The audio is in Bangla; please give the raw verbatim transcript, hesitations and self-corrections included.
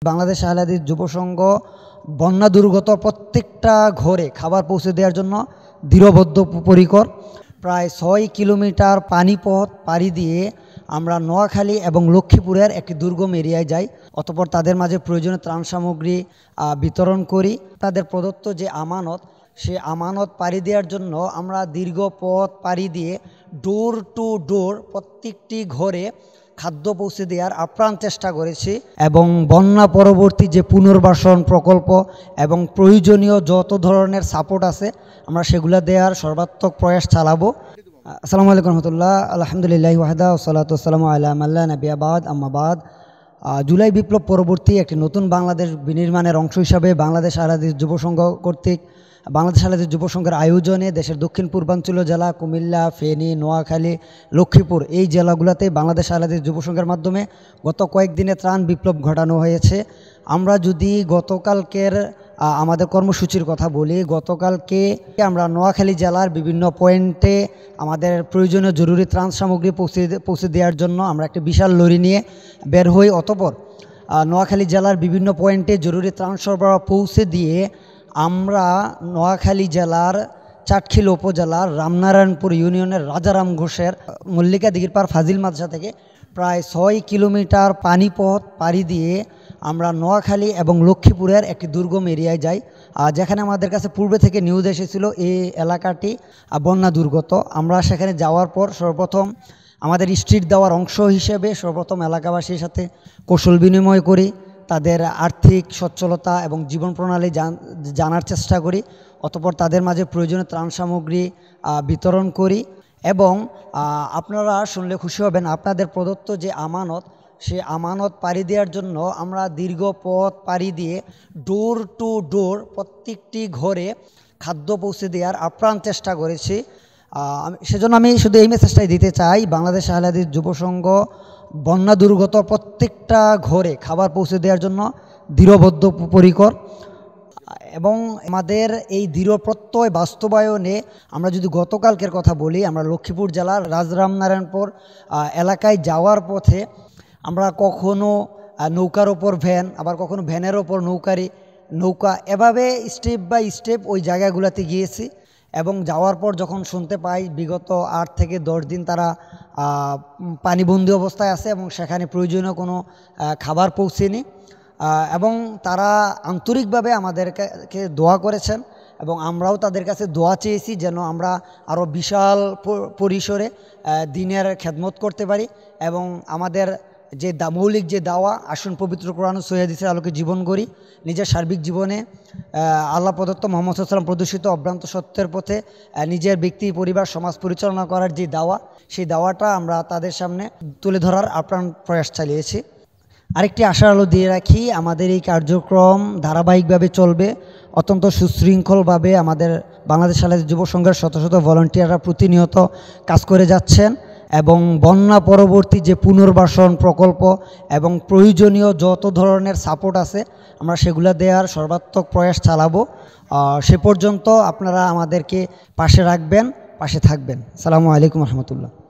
বাংলাদেশ আহলে হাদিস যুব সংঘ বন্যা দুর্গত প্রত্যেকটা ঘরে খাবার পৌঁছে দেওয়ার জন্য দৃঢ়বদ্ধপরিকর। প্রায় ছয় কিলোমিটার পানিপথ পাড়ি দিয়ে আমরা নোয়াখালী এবং লক্ষ্মীপুরের একটি দুর্গম এরিয়ায় যাই, অতঃপর তাদের মাঝে প্রয়োজনীয় ত্রাণ সামগ্রী বিতরণ করি। তাদের প্রদত্ত যে আমানত, সে আমানত পাড়ি দেওয়ার জন্য আমরা দীর্ঘ পথ পাড়ি দিয়ে ডোর টু ডোর প্রত্যেকটি ঘরে খাদ্য পৌঁছে দেওয়ার আপ্রাণ চেষ্টা করেছি এবং বন্যা পরবর্তী যে পুনর্বাসন প্রকল্প এবং প্রয়োজনীয় যত ধরনের সাপোর্ট আছে আমরা সেগুলো দেওয়ার সর্বাত্মক প্রয়াস চালাবো। আসসালামু আলাইকুম রহমতুল্লাহ। আলহামদুলিল্লাহ ওয়াহদা ওয়াসসালাতু ওয়াসসালামু আলা মান লা নাবিয়্যা বা'দ, আম্মা বা'দ। জুলাই বিপ্লব পরবর্তী একটি নতুন বাংলাদেশ বিনির্মাণের অংশ হিসাবে বাংলাদেশ আহলে হাদিস যুব সংঘ কর্তৃক বাংলাদেশ আহলে হাদিস যুব সংঘের আয়োজনে দেশের দক্ষিণ পূর্বাঞ্চলীয় জেলা কুমিল্লা, ফেনী, নোয়াখালী, লক্ষ্মীপুর এই জেলাগুলোতে বাংলাদেশ আহলে হাদিস যুব সংঘের মাধ্যমে গত কয়েকদিনে ত্রাণ বিপ্লব ঘটানো হয়েছে। আমরা যদি গতকালকের আমাদের কর্মসূচির কথা বলি, গতকালকে আমরা নোয়াখালী জেলার বিভিন্ন পয়েন্টে আমাদের প্রয়োজনীয় জরুরি ত্রাণ সামগ্রী পৌঁছে পৌঁছে দেওয়ার জন্য আমরা একটা বিশাল লরি নিয়ে বের হই। অতঃপর নোয়াখালী জেলার বিভিন্ন পয়েন্টে জরুরি ত্রাণ সরবরাহ পৌঁছে দিয়ে আমরা নোয়াখালী জেলার চাটখিল উপজেলার রামনারায়ণপুর ইউনিয়নের রাজারাম ঘোষের মল্লিকা দিঘিরপাড় ফাজিল মাদ্রাসা থেকে প্রায় ছয় কিলোমিটার পানিপথ পাড়ি দিয়ে আমরা নোয়াখালী এবং লক্ষ্মীপুরের একটি দুর্গম এরিয়ায় যাই, যেখানে আমাদের কাছে পূর্বে থেকে নিউজ এসেছিল এই এলাকাটি বন্যা দুর্গত। আমরা সেখানে যাওয়ার পর সর্বপ্রথম আমাদের স্ট্রিট দেওয়ার অংশ হিসেবে সর্বপ্রথম এলাকাবাসীর সাথে কৌশল বিনিময় করি, তাদের আর্থিক সচ্ছলতা এবং জীবন প্রণালী জানার চেষ্টা করি। অতঃপর তাদের মাঝে প্রয়োজনীয় ত্রাণ সামগ্রী বিতরণ করি এবং আপনারা শুনলে খুশি হবেন, আপনাদের প্রদত্ত যে আমানত, সে আমানত পাড়ি দেওয়ার জন্য আমরা দীর্ঘ পথ পাড়ি দিয়ে ডোর টু ডোর প্রত্যেকটি ঘরে খাদ্য পৌঁছে দেওয়ার আপ্রাণ চেষ্টা করেছি। সেজন্য আমি শুধু এই মেসেজটাই দিতে চাই, বাংলাদেশ আহলে হাদিস যুব সংঘ বন্যা দুর্গত প্রত্যেকটা ঘরে খাবার পৌঁছে দেওয়ার জন্য দৃঢ়বদ্ধপরিকর এবং আমাদের এই দৃঢ় প্রত্যয় বাস্তবায়নে আমরা যদি গতকালকের কথা বলি, আমরা লক্ষ্মীপুর জেলার রাজরামনারায়ণপুর এলাকায় যাওয়ার পথে আমরা কখনো নৌকার ওপর ভ্যান, আবার কখনো ভ্যানের ওপর নৌকারি নৌকা এভাবে স্টেপ বাই স্টেপ ওই জায়গাগুলোতে গিয়েছি এবং যাওয়ার পর যখন শুনতে পাই বিগত আট থেকে দশ দিন তারা পানিবন্দী অবস্থায় আছে এবং সেখানে প্রয়োজনীয় কোনো খাবার পৌঁছেনি এবং তারা আন্তরিকভাবে আমাদেরকে দোয়া করেছেন এবং আমরাও তাদের কাছে দোয়া চেয়েছি যেন আমরা আরও বিশাল পরিসরে দিনের খেদমত করতে পারি এবং আমাদের যে মৌলিক যে দাওয়া, আসুন পবিত্র কোরআন সহিহ হাদিসের আলোকে জীবন গড়ি, নিজের সার্বিক জীবনে আল্লাহ প্রদত্ত মোহাম্মদ সাল্লাল্লাহু আলাইহি ওয়াসাল্লাম প্রদর্শিত অভ্রান্ত সত্যের পথে নিজের ব্যক্তি, পরিবার, সমাজ পরিচালনা করার যে দাওয়া, সেই দাওয়াটা আমরা তাদের সামনে তুলে ধরার আপ্রাণ প্রয়াস চালিয়েছি। আরেকটি আশার আলো দিয়ে রাখি, আমাদের এই কার্যক্রম ধারাবাহিকভাবে চলবে, অত্যন্ত সুশৃঙ্খলভাবে আমাদের বাংলাদেশ আহলে হাদিস যুব সংঘের শত শত ভলান্টিয়াররা প্রতিনিয়ত কাজ করে যাচ্ছেন এবং বন্যা পরবর্তী যে পুনর্বাসন প্রকল্প এবং প্রয়োজনীয় যত ধরনের সাপোর্ট আছে আমরা সেগুলো দেওয়ার সর্বাত্মক প্রয়াস চালাবো। সে পর্যন্ত আপনারা আমাদেরকে পাশে রাখবেন, পাশে থাকবেন। আসসালামু আলাইকুম রহমতুল্লাহ।